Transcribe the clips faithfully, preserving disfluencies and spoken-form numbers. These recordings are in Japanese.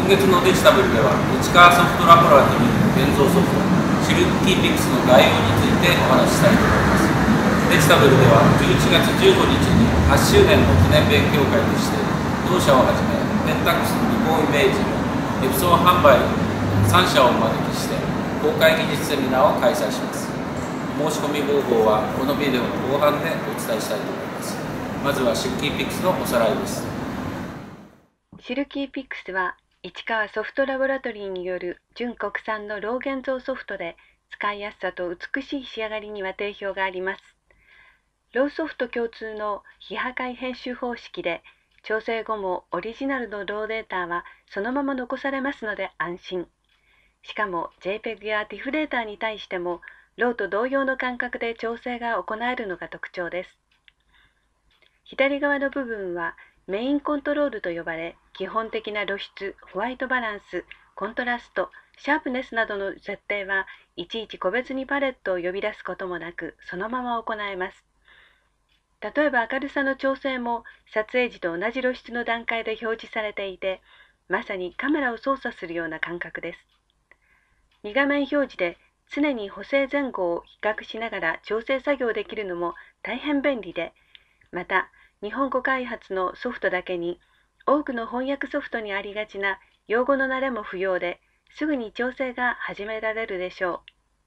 月のデジタブルでは、市川ソフトラボラトリーの現像ソフト、シルキーピックスの概要についてお話ししたいと思います。デジタブルでは、じゅういちがつじゅうごにちにはちしゅうねんの記念勉強会として、当社をはじめ、ペンタックスのリコーイメージ、エプソン販売さんしゃをお招きして、公開技術セミナーを開催します。申し込み方法は、このビデオの後半でお伝えしたいと思います。まずはシルキーピックスのおさらいです。 シルキーピックスは、市川ソフトラボラトリーによる純国産のロー現像ソフトで、使いやすさと美しい仕上がりには定評があります。ローソフト共通の非破壊編集方式で、調整後もオリジナルのローデータはそのまま残されますので安心。しかも ジェイペグ や ティフ データに対しても、ローと同様の感覚で調整が行えるのが特徴です。左側の部分はメインコントロールと呼ばれ、基本的な露出、ホワイトバランス、コントラスト、シャープネスなどの設定はいちいち個別にパレットを呼び出すこともなく、そのまま行えます。例えば明るさの調整も撮影時と同じ露出の段階で表示されていて、まさにカメラを操作するような感覚です。に画面表示で常に補正前後を比較しながら調整作業できるのも大変便利で、また日本語開発のソフトだけに多くの翻訳ソフトにありがちな用語の慣れも不要で、すぐに調整が始められるでしょう。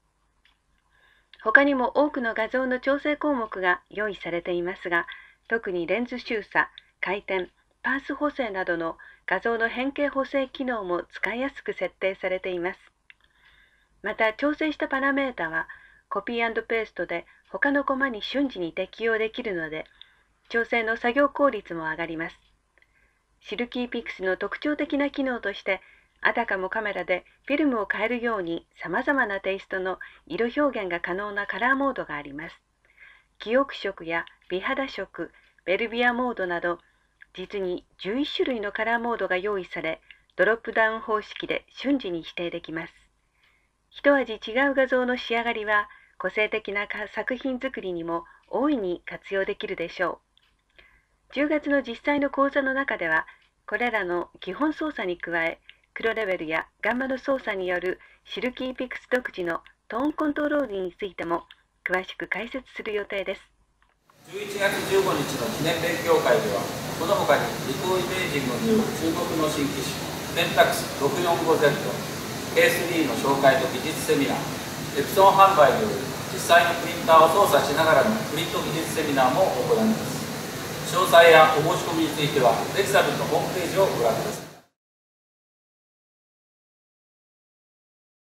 他にも多くの画像の調整項目が用意されていますが、特にレンズ収差、回転、パース補正などの画像の変形補正機能も使いやすく設定されています。また調整したパラメータはコピー&ペーストで他のコマに瞬時に適用できるので、調整の作業効率も上がります。シルキーピックスの特徴的な機能として、あたかもカメラでフィルムを変えるように様々なテイストの色表現が可能なカラーモードがあります。記憶色や美肌色、ベルビアモードなど、実にじゅういちしゅるいのカラーモードが用意され、ドロップダウン方式で瞬時に指定できます。一味違う画像の仕上がりは、個性的な作品作りにも大いに活用できるでしょう。じゅうがつの実際の講座の中では、これらの基本操作に加え、黒レベルやガンマの操作によるシルキーピックス独自のトーンコントロールについても詳しく解説する予定です。 じゅういちがつじゅうごにちの記念勉強会では、この他にリコーイメージングによる注目の新機種、ペンタックス ろくよんごゼット、ケースリー の紹介と技術セミナー、エプソン販売による実際のプリンターを操作しながらのプリント技術セミナーも行います。詳細やお申し込みについては、デジタルのホームページをご覧